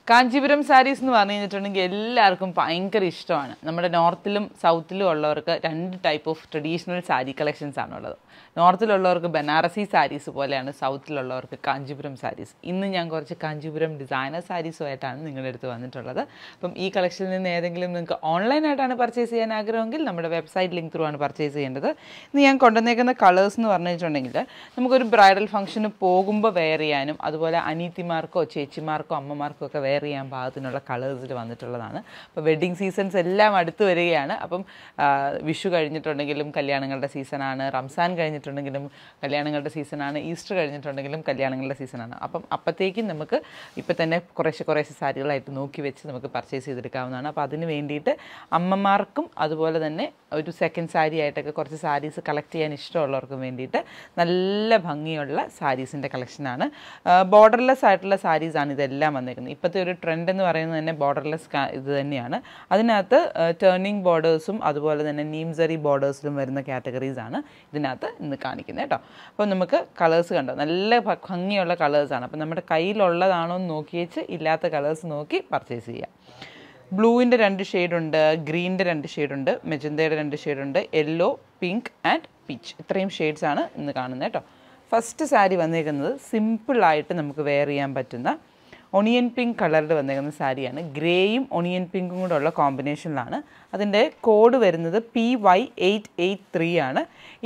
കാഞ്ചീപുരം സാരീസ് എന്ന് പറഞ്ഞു കഴിഞ്ഞിട്ടുണ്ടെങ്കിൽ എല്ലാവർക്കും ഭയങ്കര ഇഷ്ടമാണ്. നമ്മുടെ നോർത്തിലും സൗത്തിലും ഉള്ളവർക്ക് രണ്ട് type of traditional sari collections ആണുള്ളത്. നോർത്തിലുള്ളവർക്ക് ബനാറസി സാരീസ് പോലെയാണ് സൗത്തിലുള്ളവർക്ക് കാഞ്ചീപുരം സാരീസ്. ഇന്ന് ഞാൻ കുറച്ച് കാഞ്ചീപുരം ഡിസൈനർ സാരീസുമായിട്ടാണ് നിങ്ങളുടെ അടുത്ത് വന്നിട്ടുള്ളത്. അപ്പം ഈ കളക്ഷനിൽ നിന്ന് ഏതെങ്കിലും നിങ്ങൾക്ക് ഓൺലൈനായിട്ടാണ് പർച്ചേസ് ചെയ്യാൻ ആഗ്രഹമെങ്കിൽ നമ്മുടെ വെബ്സൈറ്റ് ലിങ്ക് ത്രൂ ആണ് പർച്ചേസ് ചെയ്യേണ്ടത്. ഇന്ന് ഞാൻ കൊണ്ടുവന്നേക്കുന്ന കളേഴ്സ് എന്ന് പറഞ്ഞിട്ടുണ്ടെങ്കിൽ നമുക്കൊരു ബ്രൈഡൽ ഫംഗ്ഷന് പോകുമ്പോൾ വെയർ ചെയ്യാനും അതുപോലെ അനീത്തിമാർക്കോ ചേച്ചിമാർക്കോ അമ്മമാർക്കോ ഒക്കെ വെയർ ചെയ്യാൻ പാകത്തിനുള്ള കളേഴ്സിൽ വന്നിട്ടുള്ളതാണ്. അപ്പോൾ വെഡ്ഡിങ് സീസൺസ് എല്ലാം അടുത്ത് വരികയാണ്. അപ്പം വിഷു കഴിഞ്ഞിട്ടുണ്ടെങ്കിലും കല്യാണങ്ങളുടെ സീസണാണ്, റംസാൻ കഴിഞ്ഞിട്ടുണ്ടെങ്കിലും കല്യാണങ്ങളുടെ സീസണാണ്, ഈസ്റ്റർ കഴിഞ്ഞിട്ടുണ്ടെങ്കിലും കല്യാണങ്ങളുടെ സീസണാണ്. അപ്പം അപ്പോഴത്തേക്കും നമുക്ക് ഇപ്പം തന്നെ കുറേശ്ശെ സാരികളായിട്ട് നോക്കി വെച്ച് നമുക്ക് പർച്ചേസ് ചെയ്തെടുക്കാവുന്നതാണ്. അപ്പോൾ അതിന് വേണ്ടിയിട്ട് അമ്മമാർക്കും അതുപോലെ തന്നെ ഒരു സെക്കൻഡ് സാരി ആയിട്ടൊക്കെ കുറച്ച് സാരീസ് കളക്ട് ചെയ്യാൻ ഇഷ്ടമുള്ളവർക്കും വേണ്ടിയിട്ട് നല്ല ഭംഗിയുള്ള സാരീസിൻ്റെ കളക്ഷനാണ്. ബോർഡർലെസ് ആയിട്ടുള്ള സാരീസാണ് ഇതെല്ലാം വന്നിരിക്കുന്നത്. ഇപ്പോഴത്തെ ഒരു ട്രെൻഡ് എന്ന് പറയുന്നത് തന്നെ ബോർഡർലെസ് ഇത് തന്നെയാണ്. അതിനകത്ത് ടേണിംഗ് ബോർഡേഴ്സും അതുപോലെ തന്നെ നീംസറി ബോർഡേഴ്സിലും വരുന്ന കാറ്റഗറീസാണ് ഇതിനകത്ത് ഇന്ന് കാണിക്കുന്നത് കേട്ടോ. അപ്പോൾ നമുക്ക് കളേഴ്സ് കണ്ടോ, നല്ല ഭംഗിയുള്ള കളേഴ്സാണ്. അപ്പോൾ നമ്മുടെ കയ്യിലുള്ളതാണോ എന്ന് നോക്കിയേച്ച് ഇല്ലാത്ത കളേഴ്സ് നോക്കി പർച്ചേസ് ചെയ്യാം. ബ്ലൂവിൻ്റെ 2 ഷെയ്ഡുണ്ട്, ഗ്രീനിൻ്റെ 2 ഷെയ്ഡുണ്ട്, മെജന്തയുടെ 2 ഷെയ്ഡുണ്ട്, യെല്ലോ, പിങ്ക് ആൻഡ് പീച്ച്. ഇത്രയും ഷെയ്ഡ്സാണ് ഇന്ന് കാണുന്നത് കേട്ടോ. ഫസ്റ്റ് സാരി വന്നേക്കുന്നത് സിമ്പിളായിട്ട് നമുക്ക് വെയർ ചെയ്യാൻ പറ്റുന്ന ഒണിയൻ പിങ്ക് കളറിൽ വന്നേക്കുന്ന സാരിയാണ്. ഗ്രേയും ഒണിയൻ പിങ്കും കൂടെ ഉള്ള കോമ്പിനേഷനിലാണ്. അതിൻ്റെ കോഡ് വരുന്നത് PY883 ആണ്.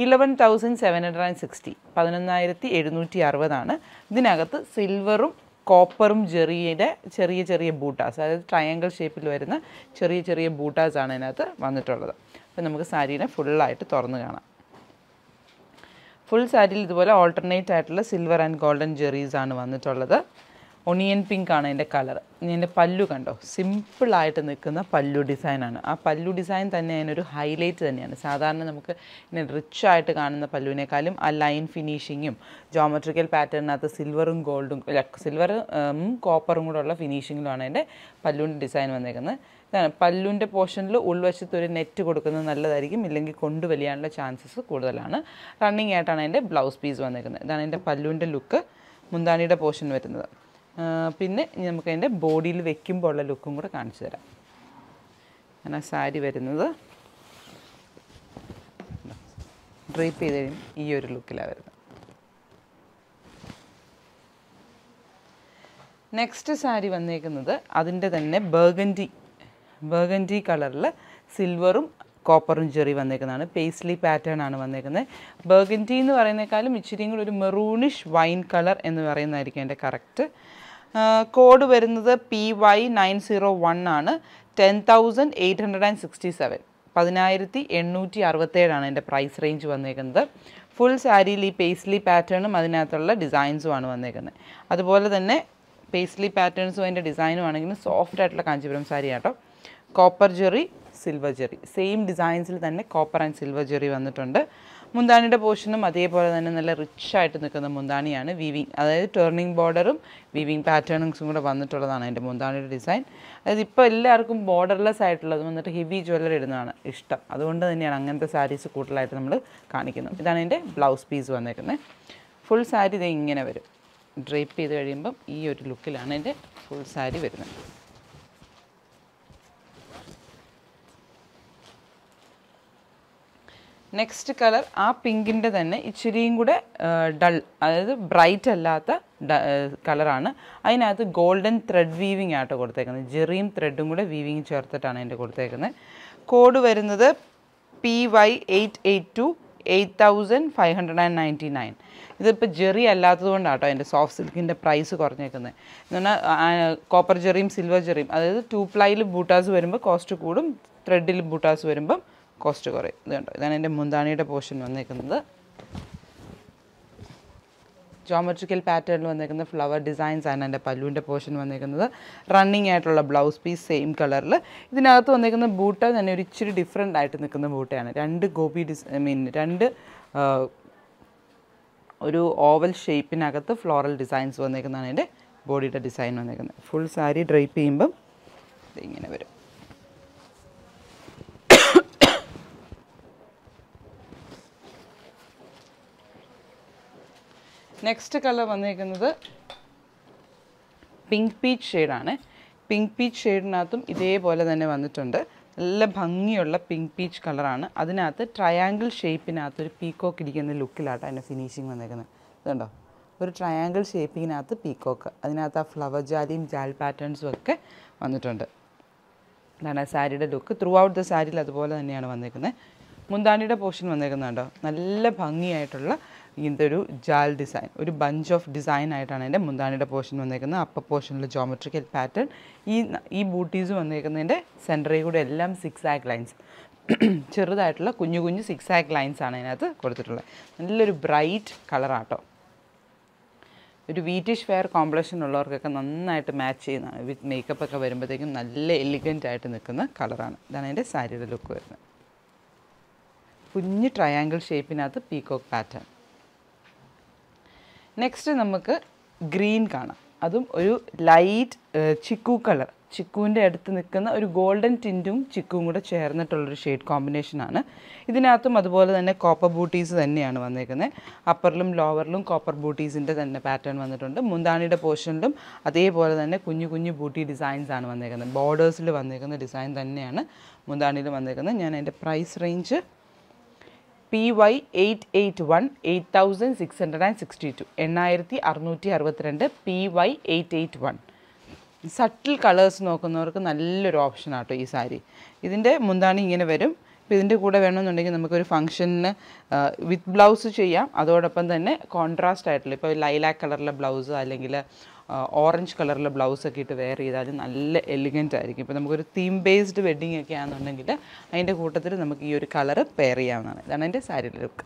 11,760, 11,760 ഇതിനകത്ത് സിൽവറും കോപ്പറും ജെറിയുടെ ചെറിയ ബൂട്ടാസ്, അതായത് ട്രയാങ്കിൾ ഷേപ്പിൽ വരുന്ന ചെറിയ ബൂട്ടാസാണ് ഇതിനകത്ത് വന്നിട്ടുള്ളത്. അപ്പോൾ നമുക്ക് സാരീനെ ഫുള്ളായിട്ട് തുറന്ന് കാണാം. ഫുൾ സാരിയിൽ ഇതുപോലെ ഓൾട്ടർനേറ്റ് ആയിട്ടുള്ള സിൽവർ ആൻഡ് ഗോൾഡൻ ജെറീസാണ് വന്നിട്ടുള്ളത്. ഒണിയൻ പിങ്ക് ആണ് അതിൻ്റെ കളർ. ഇതിൻ്റെ പല്ലു കണ്ടോ, സിമ്പിളായിട്ട് നിൽക്കുന്ന പല്ലു ഡിസൈനാണ്. ആ പല്ലു ഡിസൈൻ തന്നെ അതിനൊരു ഹൈലൈറ്റ് തന്നെയാണ്. സാധാരണ നമുക്ക് ഇങ്ങനെ റിച്ചായിട്ട് കാണുന്ന പല്ലുവിനേക്കാളും ആ ലൈൻ ഫിനിഷിങ്ങും ജോമെട്രിക്കൽ പാറ്റേണിനകത്ത് സിൽവറും ഗോൾഡും സിൽവറും കോപ്പറും കൂടെ ഉള്ള ഫിനിഷിങ്ങിലുമാണ് അതിൻ്റെ പല്ലുവിൻ്റെ ഡിസൈൻ വന്നേക്കുന്നത്. ഇതാണ് പല്ലുവിൻ്റെ പോർഷനിൽ ഉൾവശത്ത് ഒരു നെറ്റ് കൊടുക്കുന്നത് നല്ലതായിരിക്കും, ഇല്ലെങ്കിൽ കൊണ്ടുവലിയാനുള്ള ചാൻസസ് കൂടുതലാണ്. റണ്ണിങ് ആയിട്ടാണ് അതിൻ്റെ ബ്ലൗസ് പീസ് വന്നേക്കുന്നത്. ഇതാണ് അതിൻ്റെ പല്ലുവിൻ്റെ ലുക്ക്, മുന്താണിയുടെ പോർഷൻ വരുന്നത്. പിന്നെ നമുക്ക് അതിൻ്റെ ബോഡിയിൽ വെക്കുമ്പോൾ ഉള്ള ലുക്കും കൂടെ കാണിച്ചു തരാം. ഞാൻ ആ സാരി വരുന്നത് ഡ്രേപ്പ് ചെയ്ത് കഴിയും ഈ ഒരു ലുക്കിലാണ് വരുന്നത്. നെക്സ്റ്റ് സാരി വന്നേക്കുന്നത് അതിൻ്റെ തന്നെ ബർഗൻഡി കളറിൽ സിൽവറും കോപ്പറും ജെറി വന്നേക്കുന്നതാണ്. പേസ്ലി പാറ്റേൺ ആണ് വന്നേക്കുന്നത്. ബർഗൻഡി എന്ന് പറയുന്നേക്കാളും ഇച്ചിരിയും കൂടി ഒരു മെറൂണിഷ് വൈൻ കളർ എന്ന് പറയുന്നതായിരിക്കും എൻ്റെ കറക്റ്റ്. കോഡ് വരുന്നത് PY901 ആണ്. 10,867, 10,867 എൻ്റെ പ്രൈസ് റേഞ്ച് വന്നേക്കുന്നത്. ഫുൾ സാരിയിൽ ഈ പേസ്ലി പാറ്റേണും അതിനകത്തുള്ള ഡിസൈൻസുമാണ് വന്നേക്കുന്നത്. അതുപോലെ തന്നെ പേസ്ലി പാറ്റേൺസും അതിൻ്റെ ഡിസൈനും ആണെങ്കിലും സോഫ്റ്റ് ആയിട്ടുള്ള കാഞ്ചീപുരം സാരി ആട്ടോ. കോപ്പർ ജെറി, സിൽവർ ജെറി, സെയിം ഡിസൈൻസിൽ തന്നെ കോപ്പർ ആൻഡ് സിൽവർ ജെറി വന്നിട്ടുണ്ട്. മുന്താണിയുടെ പോർഷനും അതേപോലെ തന്നെ നല്ല റിച്ചായിട്ട് നിൽക്കുന്ന മുന്താണിയാണ്. വീവിങ്, അതായത് ടേർണിംഗ് ബോർഡറും വീവിങ് പാറ്റേണിങ്സും കൂടെ വന്നിട്ടുള്ളതാണ് അതിൻ്റെ മുന്താണിയുടെ ഡിസൈൻ. അതായത് ഇപ്പോൾ എല്ലാവർക്കും ബോർഡർലെസ് ആയിട്ടുള്ളത് വന്നിട്ട് ഹെവി ജ്വല്ലറി ഇടുന്നതാണ് ഇഷ്ടം. അതുകൊണ്ട് തന്നെയാണ് അങ്ങനത്തെ സാരീസ് കൂടുതലായിട്ട് നമ്മൾ കാണിക്കുന്നത്. ഇതാണ് എൻ്റെ ബ്ലൗസ് പീസ് വന്നേക്കുന്നത്. ഫുൾ സാരി ഇത് ഇങ്ങനെ വരും. ഡ്രേപ്പ് ചെയ്ത് കഴിയുമ്പം ഈ ഒരു ലുക്കിലാണ് എൻ്റെ ഫുൾ സാരി വരുന്നത്. നെക്സ്റ്റ് കളർ ആ പിങ്കിൻ്റെ തന്നെ ഇച്ചിരിയും കൂടെ ഡൾ, അതായത് ബ്രൈറ്റ് അല്ലാത്ത കളറാണ്. അതിനകത്ത് ഗോൾഡൻ ത്രെഡ് വീവിങ് ആട്ടോ കൊടുത്തേക്കുന്നത്. ജെറിയും ത്രെഡും കൂടെ വീവിങ് ചേർത്തിട്ടാണ് അതിൻ്റെ കൊടുത്തേക്കുന്നത്. കോഡ് വരുന്നത് PY882, 8,599. ഇതിപ്പോൾ ജെറി അല്ലാത്തത് കൊണ്ടാട്ടോ അതിൻ്റെ സോഫ്റ്റ് സിൽക്കിൻ്റെ പ്രൈസ് കുറഞ്ഞേക്കുന്നത്. എന്ന് പറഞ്ഞാൽ കോപ്പർ ജെറിയും സിൽവർ ജെറിയും, അതായത് 2 പ്ലൈയിൽ ബൂട്ടാസ് വരുമ്പോൾ കോസ്റ്റ് കൂടും, ത്രെഡിൽ ബൂട്ടാസ് വരുമ്പം കോസ്റ്റ് കുറയും. ഇത് കണ്ടോ, ഇതാണ് എൻ്റെ മുന്താണിയുടെ പോർഷൻ വന്നേക്കുന്നത്. ജോമെട്രിക്കൽ പാറ്റേണിൽ വന്നേക്കുന്ന ഫ്ലവർ ഡിസൈൻസ് ആണ് എൻ്റെ പല്ലുവിൻ്റെ പോർഷൻ വന്നേക്കുന്നത്. റണ്ണിങ് ആയിട്ടുള്ള ബ്ലൗസ് പീസ് സെയിം കളറിൽ. ഇതിനകത്ത് വന്നേക്കുന്ന ബൂട്ട തന്നെ ഒരു ഇച്ചിരി ഡിഫറെൻ്റ് ആയിട്ട് നിൽക്കുന്ന ബൂട്ടയാണ്. 2 ഗോപി ഒരു ഓവൽ ഷേപ്പിനകത്ത് ഫ്ലോറൽ ഡിസൈൻസ് വന്നേക്കുന്നതാണ് എൻ്റെ ബോഡിയുടെ ഡിസൈൻ വന്നേക്കുന്നത്. ഫുൾ സാരി ഡ്രൈപ്പ് ചെയ്യുമ്പം ഇതിങ്ങനെ വരും. നെക്സ്റ്റ് കളർ വന്നിരിക്കുന്നത് പിങ്ക് പീച്ച് ഷെയ്ഡാണ്. പിങ്ക് പീച്ച് ഷെയ്ഡിനകത്തും ഇതേപോലെ തന്നെ വന്നിട്ടുണ്ട്. നല്ല ഭംഗിയുള്ള പിങ്ക് പീച്ച് കളറാണ്. അതിനകത്ത് ട്രയാങ്കിൾ ഷേപ്പിനകത്ത് ഒരു പീക്കോക്ക് ഇരിക്കുന്ന ലുക്കിലാട്ടോ അതിൻ്റെ ഫിനിഷിങ് വന്നേക്കുന്നത്. ഇതുണ്ടോ, ഒരു ട്രയാങ്കിൾ ഷേപ്പിനകത്ത് പീക്കോക്ക്, അതിനകത്ത് ആ ഫ്ലവർ ജാലിയും ജാൽ പാറ്റേൺസും ഒക്കെ വന്നിട്ടുണ്ട്. ഇതാണ് സാരിയുടെ ലുക്ക്. ത്രൂ ഔട്ട് ദ സാരിയിൽ അതുപോലെ തന്നെയാണ് വന്നേക്കുന്നത്. മുന്താണിയുടെ പോർഷൻ വന്നേക്കുന്നുണ്ടോ, നല്ല ഭംഗിയായിട്ടുള്ള ഇങ്ങനത്തെ ഒരു ജാൽ ഡിസൈൻ, ഒരു ബഞ്ച് ഓഫ് ഡിസൈൻ ആയിട്ടാണ് എൻ്റെ മുന്താണിയുടെ പോർഷൻ വന്നേക്കുന്നത്. അപ്പർ പോർഷനിൽ ജോമെട്രിക്കൽ പാറ്റേൺ, ഈ ബൂട്ടീസ് വന്നേക്കുന്നതിൻ്റെ സെൻറ്ററിൽ കൂടെ എല്ലാം സിക്സ് ആക്ക് ലൈൻസ്, ചെറുതായിട്ടുള്ള കുഞ്ഞു കുഞ്ഞു സിക്സ് ആക്ക് ലൈൻസ് ആണ് അതിനകത്ത് കൊടുത്തിട്ടുള്ളത്. നല്ലൊരു ബ്രൈറ്റ് കളറാട്ടോ. ഒരു വീറ്റിഷ് ഫെയർ കോംപ്ലക്ഷൻ ഉള്ളവർക്കൊക്കെ നന്നായിട്ട് മാച്ച് ചെയ്യുന്നതാണ്. വിത്ത് മേക്കപ്പ് ഒക്കെ വരുമ്പോഴത്തേക്കും നല്ല എലിഗൻ്റ് ആയിട്ട് നിൽക്കുന്ന കളറാണ്. ഇതാണ് എൻ്റെ സാരിയുടെ ലുക്ക് വരുന്നത്. കുഞ്ഞ് ട്രയാങ്കിൾ ഷേപ്പിനകത്ത് പീക്കോക്ക് പാറ്റേൺ. നെക്സ്റ്റ് നമുക്ക് ഗ്രീൻ കാണാം. അതും ഒരു ലൈറ്റ് ചിക്കു കളർ, ചിക്കുവിൻ്റെ അടുത്ത് നിൽക്കുന്ന ഒരു ഗോൾഡൻ ടിൻറ്റും ചിക്കുവും കൂടെ ചേർന്നിട്ടുള്ളൊരു ഷെയ്ഡ് കോമ്പിനേഷനാണ്. ഇതിനകത്തും അതുപോലെ തന്നെ കോപ്പർ ബൂട്ടീസ് തന്നെയാണ് വന്നേക്കുന്നത്. അപ്പറിലും ലോവറിലും കോപ്പർ ബൂട്ടീസിൻ്റെ തന്നെ പാറ്റേൺ വന്നിട്ടുണ്ട്. മുന്താണിയുടെ പോർഷനിലും അതേപോലെ തന്നെ കുഞ്ഞു കുഞ്ഞു ബൂട്ടി ഡിസൈൻസ് ആണ് വന്നേക്കുന്നത്. ബോർഡേഴ്സിൽ വന്നേക്കുന്ന ഡിസൈൻ തന്നെയാണ് മുന്താണിയിൽ വന്നേക്കുന്നത്. ഞാൻ അതിൻ്റെ price range PY881 8662, 8662 PY881. Subtle colours നോക്കുന്നവർക്ക് നല്ലൊരു ഓപ്ഷൻ ആട്ടോ ഈ സാരി. ഇതിൻ്റെ മുന്താണി ഇങ്ങനെ വരും. ഇപ്പോൾ ഇതിൻ്റെ കൂടെ വേണമെന്നുണ്ടെങ്കിൽ നമുക്കൊരു ഫംഗ്ഷന് വിത്ത് ബ്ലൗസ് ചെയ്യാം. അതോടൊപ്പം തന്നെ കോൺട്രാസ്റ്റ് ആയിട്ടുള്ള, ഇപ്പോൾ ലൈലാക്ക് കളറിലെ ബ്ലൗസ് അല്ലെങ്കിൽ ഓറഞ്ച് കളറിലെ ബ്ലൗസൊക്കെ ഇട്ട് വെയർ ചെയ്താൽ നല്ല എലിഗൻ്റ് ആയിരിക്കും. ഇപ്പോൾ നമുക്കൊരു തീം ബേസ്ഡ് വെഡ്ഡിങ് ഒക്കെ ആണെന്നുണ്ടെങ്കിൽ അതിൻ്റെ കൂട്ടത്തിൽ നമുക്ക് ഈ ഒരു കളറ് പെയർ ചെയ്യാവുന്നതാണ്. ഇതാണ് എൻ്റെ സാരിയുടെ ലുക്ക്.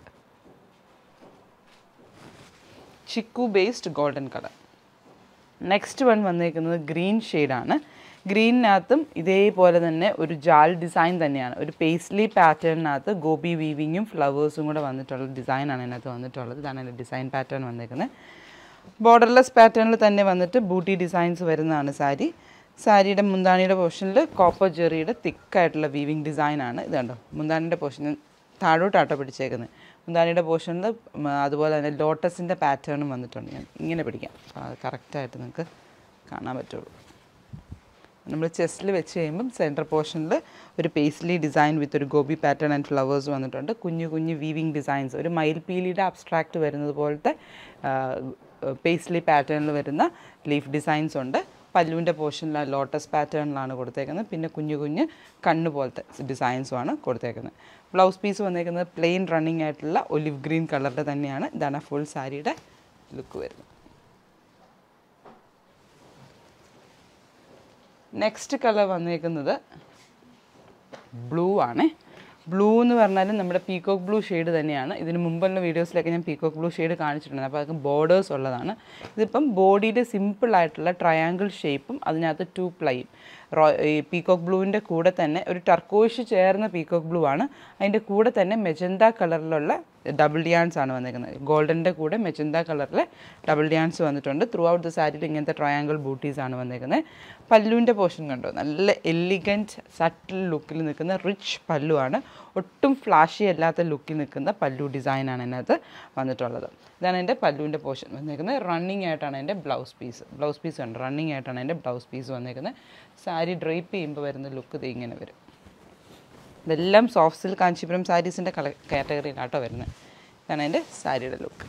ചിക്കു based golden colour. Next one വന്നേക്കുന്നത് ഗ്രീൻ ഷെയ്ഡാണ്. ഗ്രീനിനകത്തും ഇതേപോലെ തന്നെ ഒരു ജാൽ ഡിസൈൻ തന്നെയാണ്. ഒരു പേസ്ലി പാറ്റേണിനകത്ത് ഗോപി വീവിങ്ങും ഫ്ലവേഴ്സും കൂടെ വന്നിട്ടുള്ള ഡിസൈനാണ് അതിനകത്ത് വന്നിട്ടുള്ളത്. ഇതാണ് അതിൻ്റെ ഡിസൈൻ പാറ്റേൺ വന്നേക്കുന്നത്. ബോർഡർലെസ് പാറ്റേണിൽ തന്നെ വന്നിട്ട് ബൂട്ടി ഡിസൈൻസ് വരുന്നതാണ് സാരി. സാരിയുടെ മുന്താണിയുടെ പോർഷനിൽ കോപ്പർ ജെറിയുടെ തിക്കായിട്ടുള്ള വീവിങ് ഡിസൈനാണ്. ഇത് കണ്ടോ, മുന്താണിയുടെ പോർഷനിൽ താഴോട്ടാട്ടോ പിടിച്ചേക്കുന്നത്. മുന്താണിയുടെ പോർഷനിൽ അതുപോലെ തന്നെ ലോട്ടസിൻ്റെ പാറ്റേണും വന്നിട്ടുണ്ട്. ഞാൻ ഇങ്ങനെ പിടിക്കാം, അത് കറക്റ്റായിട്ട് നിങ്ങൾക്ക് കാണാൻ പറ്റുള്ളൂ. നമ്മൾ ചെസ്റ്റിൽ വെച്ച് കഴിയുമ്പം സെൻറ്റർ പോർഷനിൽ ഒരു പേസ്ലി ഡിസൈൻ വിത്ത് ഒരു ഗോബി പാറ്റേൺ ആൻഡ് ഫ്ലവേഴ്സ് വന്നിട്ടുണ്ട്. കുഞ്ഞു കുഞ്ഞു വീവിങ് ഡിസൈൻസ്, ഒരു മയിൽപീലിയുടെ അബ്സ്ട്രാക്റ്റ് വരുന്നത് പോലത്തെ പേസ്ലി പാറ്റേണിൽ വരുന്ന ലീഫ് ഡിസൈൻസ് ഉണ്ട്. പല്ലുവിൻ്റെ പോർഷനിൽ ലോട്ടസ് പാറ്റേണിലാണ് കൊടുത്തേക്കുന്നത്. പിന്നെ കുഞ്ഞു കുഞ്ഞ് കണ്ണ് പോലത്തെ ഡിസൈൻസുമാണ് കൊടുത്തേക്കുന്നത്. ബ്ലൗസ് പീസ് വന്നേക്കുന്നത് പ്ലെയിൻ റണ്ണിങ് ആയിട്ടുള്ള ഒലിവ് ഗ്രീൻ കളറിൻ്റെ തന്നെയാണ്. ഇതാണ് ഫുൾ സാരിയുടെ ലുക്ക് വരുന്നത്. നെക്സ്റ്റ് കളർ വന്നേക്കുന്നത് ബ്ലൂ ആണ്. ബ്ലൂ എന്ന് പറഞ്ഞാലും നമ്മുടെ പീക്കോക്ക് ബ്ലൂ ഷെയ്ഡ് തന്നെയാണ്. ഇതിന് മുമ്പുള്ള വീഡിയോസിലൊക്കെ ഞാൻ പീക്കോക്ക് ബ്ലൂ ഷെയ്ഡ് കാണിച്ചിട്ടുണ്ട്. അപ്പോൾ അതൊക്കെ ബോർഡേഴ്സ് ഉള്ളതാണ്. ഇതിപ്പം ബോഡിയുടെ സിമ്പിളായിട്ടുള്ള ട്രയാങ്കിൾ ഷേപ്പും അതിനകത്ത് 2 പ്ലൈയും ഈ പീക്കോക്ക് ബ്ലൂവിൻ്റെ കൂടെ തന്നെ ഒരു ടർക്കോയിഷ് ചേർന്ന പീക്കോക്ക് ബ്ലൂ ആണ്. അതിൻ്റെ കൂടെ തന്നെ മെജന്ത കളറിലുള്ള ഡബിൾ ഡിയാൻസ് ആണ് വന്നിരിക്കുന്നത്. ഗോൾഡൻ്റെ കൂടെ മെജന്ത കളറിലെ ഡബിൾ ഡിയാൻസ് വന്നിട്ടുണ്ട്. ത്രൂ ഔട്ട് ദ സാരിയിൽ ഇങ്ങനത്തെ ട്രയാങ്കിൾ ബൂട്ടീസ് ആണ് വന്നിരിക്കുന്നത്. പല്ലുവിൻ്റെ പോർഷൻ കണ്ടോ, നല്ല എലിഗൻറ്റ് സട്ടിൽ ലുക്കിൽ നിൽക്കുന്ന റിച്ച് പല്ലുവാണ്. ഒട്ടും ഫ്ലാഷി അല്ലാത്ത ലുക്കിൽ നിൽക്കുന്ന പല്ലു ഡിസൈനാണ് അതിനകത്ത് വന്നിട്ടുള്ളത്. ഇതാണ് എൻ്റെ പല്ലുവിൻ്റെ പോർഷൻ വന്നിരിക്കുന്നത്. റണ്ണിങ് ആയിട്ടാണ് എൻ്റെ ബ്ലൗസ് പീസ് ഉണ്ട്. റണ്ണിങ് ആയിട്ടാണ് എൻ്റെ ബ്ലൗസ് പീസ് വന്നിരിക്കുന്നത്. സാരി ഡ്രേപ്പ് ചെയ്യുമ്പോൾ വരുന്ന ലുക്ക് ഇത് ഇങ്ങനെ വരും. ഇതെല്ലാം സോഫ്റ്റ് സിൽക്ക് കാഞ്ചിപുരം സാരീസിൻ്റെ കാറ്റഗറിയിലാട്ടോ വരുന്നത്. ഇതാണ് എൻ്റെ സാരിയുടെ ലുക്ക്.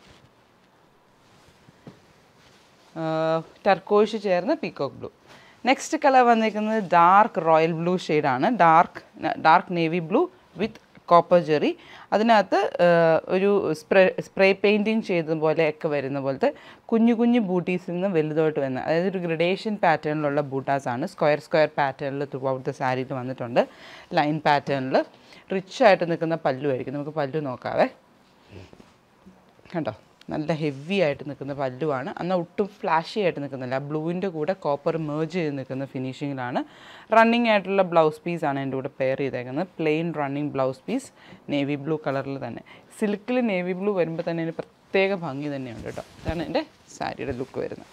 ടർക്കോയിഷ് ചേർന്ന പീക്കോക്ക് ബ്ലൂ. നെക്സ്റ്റ് കളർ വന്നിരിക്കുന്നത് ഡാർക്ക് റോയൽ ബ്ലൂ ഷെയ്ഡാണ്. Dark navy blue with copper ജെറി. അതിനകത്ത് ഒരു സ്പ്രേ പെയിൻറ്റിങ് ചെയ്ത പോലെയൊക്കെ വരുന്ന പോലത്തെ കുഞ്ഞു കുഞ്ഞു ബൂട്ടീസിൽ നിന്ന് വലുതായിട്ട് വരുന്ന, അതായത് ഒരു ഗ്രഡേഷൻ പാറ്റേണിലുള്ള ബൂട്ടാസാണ്. സ്ക്വയർ പാറ്റേണിൽ ത്രൂ ഔട്ട് ദ സാരിയിൽ വന്നിട്ടുണ്ട്. ലൈൻ പാറ്റേണിൽ റിച്ച് ആയിട്ട് നിൽക്കുന്ന പല്ലു ആയിരിക്കും. നമുക്ക് പല്ലു നോക്കാവേ. കണ്ടോ, നല്ല ഹെവി ആയിട്ട് നിൽക്കുന്ന പല്ലുവാണ്. എന്നാൽ ഒട്ടും ഫ്ലാഷി ആയിട്ട് നിൽക്കുന്നില്ല. ബ്ലൂവിൻ്റെ കൂടെ കോപ്പർ മേർജ് ചെയ്ത് നിൽക്കുന്ന ഫിനിഷിങ്ങിലാണ്. റണ്ണിങ് ആയിട്ടുള്ള ബ്ലൗസ് പീസാണ് എൻ്റെ കൂടെ പെയർ ചെയ്തേക്കുന്നത്. Plain running blouse piece navy blue കളറിൽ തന്നെ. സിൽക്കിൽ നേവി ബ്ലൂ വരുമ്പോൾ തന്നെ അതിന് പ്രത്യേക ഭംഗി തന്നെയുണ്ട് കേട്ടോ. ഇതാണ് എൻ്റെ സാരിയുടെ ലുക്ക് വരുന്നത്.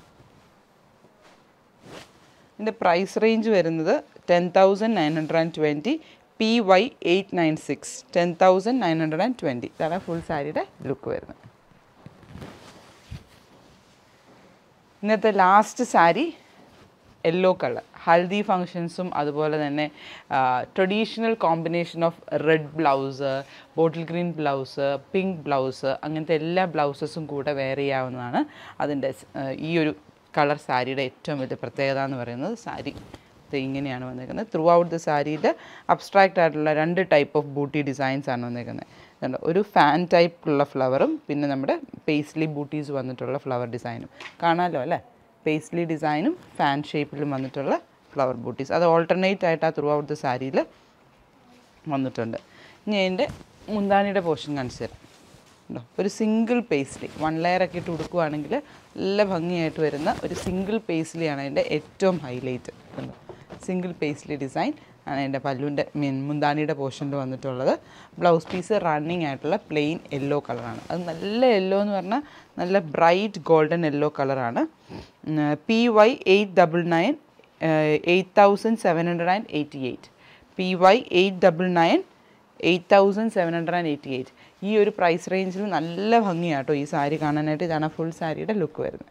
ഇതിൻ്റെ പ്രൈസ് റേഞ്ച് വരുന്നത് 10,920 PY896, 10,920. ഇതാണ് ഫുൾ സാരിയുടെ ലുക്ക് വരുന്നത്. ഇന്നത്തെ last sari yellow colour haldi ഫങ്ഷൻസും അതുപോലെ തന്നെ traditional combination of red blouse, bottle green blouse, pink blouse, അങ്ങനത്തെ എല്ലാ ബ്ലൗസസും കൂടെ വെയർ ചെയ്യാവുന്നതാണ്. അതിൻ്റെ ഈ ഒരു കളർ സാരിയുടെ ഏറ്റവും വലിയ പ്രത്യേകത എന്ന് പറയുന്നത് സാരി ഇങ്ങനെയാണ് വന്നിരിക്കുന്നത്. ത്രൂ ഔട്ട് ദ സാരിയിൽ അബ്സ്ട്രാക്റ്റ് ആയിട്ടുള്ള 2 ടൈപ്പ് ഓഫ് ബൂട്ടി ഡിസൈൻസ് ആണ് വന്നിരിക്കുന്നത്. ഒരു ഫാൻ ടൈപ്പുള്ള ഫ്ലവറും പിന്നെ നമ്മുടെ പേസ്ലി ബൂട്ടീസ് വന്നിട്ടുള്ള ഫ്ലവർ ഡിസൈനും കാണാമല്ലോ അല്ലേ. പേസ്ലി ഡിസൈനും ഫാൻ ഷേപ്പിലും വന്നിട്ടുള്ള ഫ്ലവർ ബൂട്ടീസ് അത് ഓൾട്ടർനേറ്റ് ആയിട്ട് ആ ത്രൂ ഔട്ട് ദ സാരിയിൽ വന്നിട്ടുണ്ട്. ഇനി അതിൻ്റെ മുന്താണിയുടെ പോർഷൻ കാണിച്ചു തരാം. ഒരു സിംഗിൾ പേസ്ലി 1 ലെയറൊക്കെ ഇട്ട് കൊടുക്കുകയാണെങ്കിൽ നല്ല ഭംഗിയായിട്ട് വരുന്ന ഒരു സിംഗിൾ പേസ്ലിയാണ് അതിൻ്റെ ഏറ്റവും ഹൈലൈറ്റ്. സിംഗിൾ പേസ്ലി ഡിസൈൻ ആണ് അതിൻ്റെ പല്ലുവിൻ്റെ മുന്താണിയുടെ പോർഷനിൽ വന്നിട്ടുള്ളത്. ബ്ലൗസ് പീസ് റണ്ണിങ് ആയിട്ടുള്ള പ്ലെയിൻ യെല്ലോ കളറാണ്. അത് നല്ല യെല്ലോ എന്ന് പറഞ്ഞാൽ നല്ല ബ്രൈറ്റ് ഗോൾഡൻ യെല്ലോ കളറാണ്. PY 899 8788 PY 899 8788. ഈ ഒരു പ്രൈസ് റേഞ്ചിൽ നല്ല ഭംഗിയാട്ടോ ഈ സാരി കാണാനായിട്ട്. ഇതാണ് ഫുൾ സാരിയുടെ ലുക്ക് വരുന്നത്.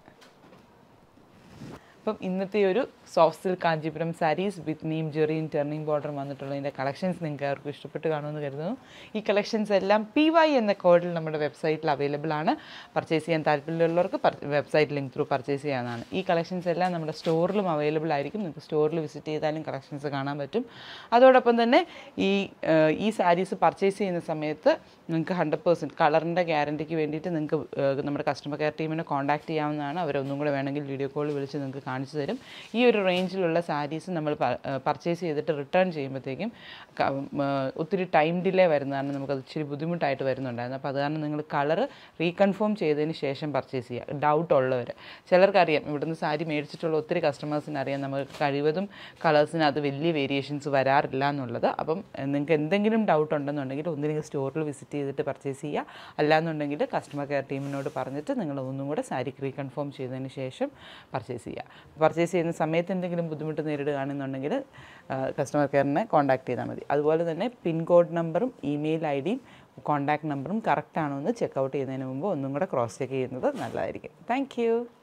അപ്പം ഇന്നത്തെ ഒരു soft silk Kanchipuram saris with നീം ജെറിയും ടേർണിംഗ് ബോർഡർ വന്നിട്ടുള്ളതിൻ്റെ കളക്ഷൻസ് നിങ്ങൾക്ക് അവർക്ക് ഇഷ്ടപ്പെട്ട് കാണുമെന്ന് കരുതുന്നു. ഈ കളക്ഷൻസ് എല്ലാം PY എന്ന കോഡിൽ നമ്മുടെ വെബ്സൈറ്റിൽ അവൈലബിൾ ആണ്. പർച്ചേസ് ചെയ്യാൻ താല്പര്യമുള്ളവർക്ക് വെബ്സൈറ്റ് ലിങ്ക് ത്രൂ പർച്ചേസ് ചെയ്യാവുന്നതാണ്. ഈ കളക്ഷൻസ് എല്ലാം നമ്മുടെ സ്റ്റോറിലും അവൈലബിൾ ആയിരിക്കും. നിങ്ങൾക്ക് സ്റ്റോറിൽ വിസിറ്റ് ചെയ്താലും കളക്ഷൻസ് കാണാൻ പറ്റും. അതോടൊപ്പം തന്നെ ഈ സാരീസ് പർച്ചേസ് ചെയ്യുന്ന സമയത്ത് നിങ്ങൾക്ക് 100% കളറിൻ്റെ ഗ്യാരണ്ടിക്ക് വേണ്ടിയിട്ട് നിങ്ങൾക്ക് നമ്മുടെ കസ്റ്റമർ കെയർ ടീമിനെ കോൺടാക്ട് ചെയ്യാവുന്നതാണ്. അവരൊന്നും കൂടെ വേണമെങ്കിൽ വീഡിയോ കോൾ വിളിച്ച് നിങ്ങൾക്ക് കാണിച്ചു തരും. ഈ ഒരു റേഞ്ചിലുള്ള സാരീസ് നമ്മൾ പർച്ചേസ് ചെയ്തിട്ട് റിട്ടേൺ ചെയ്യുമ്പോഴത്തേക്കും ഒത്തിരി ടൈം ഡിലേ വരുന്നതാണ്. നമുക്കത് ഇച്ചിരി ബുദ്ധിമുട്ടായിട്ട് വരുന്നുണ്ടായിരുന്നു. അപ്പോൾ അത് കാരണം നിങ്ങൾ കളർ റീകൺഫേം ചെയ്തതിന് ശേഷം പർച്ചേസ് ചെയ്യുക. ഡൗട്ട് ഉള്ളവർ, ചിലർക്കറിയാം, ഇവിടുന്ന് സാരി മേടിച്ചിട്ടുള്ള ഒത്തിരി കസ്റ്റമേഴ്സിന് അറിയാം നമുക്ക് കഴിവതും കളേഴ്സിന് അത് വലിയ വേരിയേഷൻസ് വരാറില്ല എന്നുള്ളത്. അപ്പം നിങ്ങൾക്ക് എന്തെങ്കിലും ഡൗട്ട് ഉണ്ടെന്നുണ്ടെങ്കിൽ ഒന്നില്ലെങ്കിൽ സ്റ്റോറിൽ വിസിറ്റ് ചെയ്തിട്ട് പർച്ചേസ് ചെയ്യുക. അല്ലാന്നുണ്ടെങ്കിൽ കസ്റ്റമർ കെയർ ടീമിനോട് പറഞ്ഞിട്ട് നിങ്ങൾ ഒന്നും കൂടെ സാരി റീകൺഫേം ചെയ്തതിന് ശേഷം പർച്ചേസ് ചെയ്യുക. പർച്ചേസ് ചെയ്യുന്ന സമയത്ത് എന്തെങ്കിലും ബുദ്ധിമുട്ട് നേരിടുകയാണെന്നുണ്ടെങ്കിൽ കസ്റ്റമർ കെയറിനെ കോൺടാക്ട് ചെയ്താൽ മതി. അതുപോലെ തന്നെ പിൻകോഡ് നമ്പറും ഇമെയിൽ ID യും കോൺടാക്ട് നമ്പറും കറക്റ്റ് ആണോ എന്ന് ചെക്കൗട്ട് ചെയ്യുന്നതിന് മുമ്പ് ഒന്നും കൂടെ ക്രോസ് ചെക്ക് ചെയ്യുന്നത് നല്ലതായിരിക്കും. താങ്ക്